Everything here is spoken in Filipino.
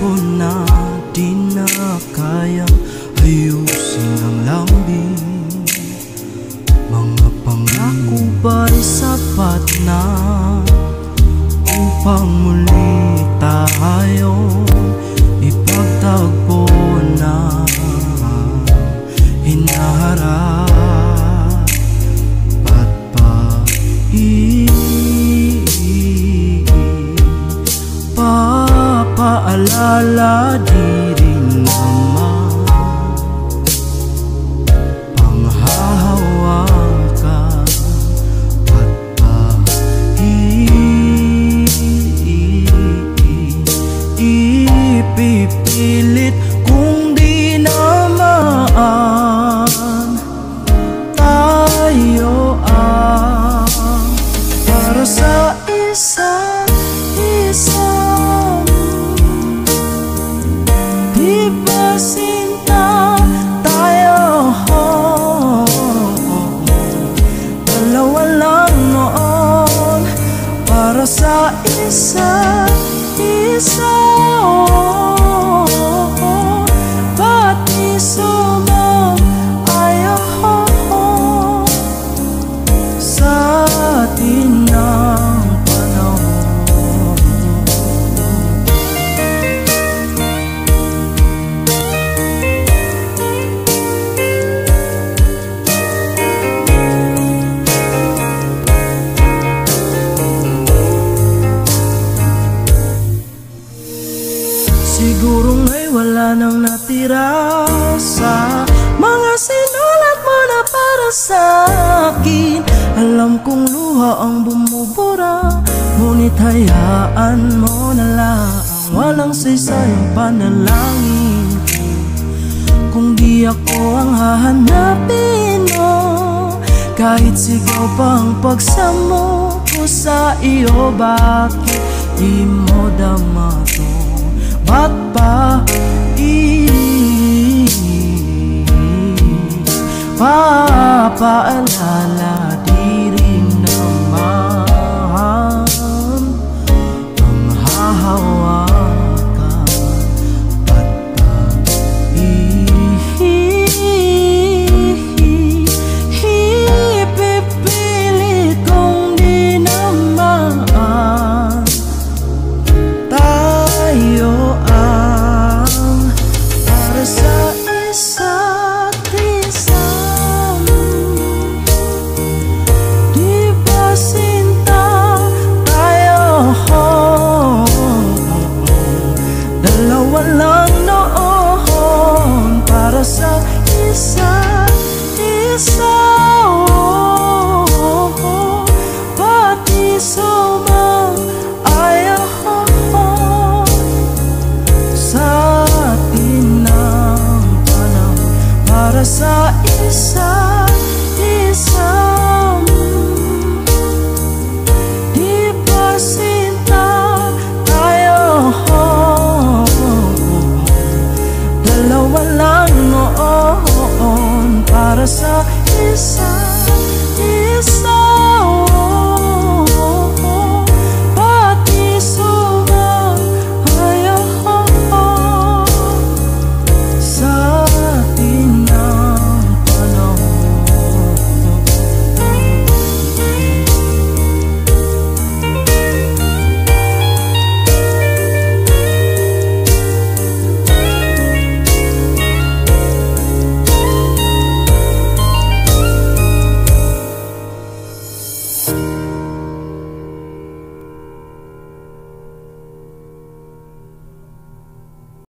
na di na kayang ayusin ang lambing. Mga pangako ba'y sapat na upang muli tayo ipagtagpo na hinaharap at papaalala di rin naman panghahawakan at ipipilit kung di naman tayo ang para sa isa't isa. Di ba sinta tayo? Dalawa lang noon para sa isa't isa. Ba't isumang ayaw sa atin ng panahon? Siguro nga'y wala nang natira sa mga sinulat mo na para sa akin. Alam kong luha ang bumubura, ngunit hayaan mo na lang walang saysay ang panalangin ko. Kung di ako ang hahanapin mo, kahit sigaw pa ang pagsamo ko sa iyo, bakit di mo dama to? Ba't pa papaalala di rin naman ang hahawakan at ipipilit kung di naman tayo ang para sa isa't isa. Di ba sinta tayo? Dalawa lang noon para sa isa't isa. Ba't isumang ayaw sa atin ng panahon para sa isa't isa? Di ba sinta tayo? Dalawa lang noon para sa isa't isa.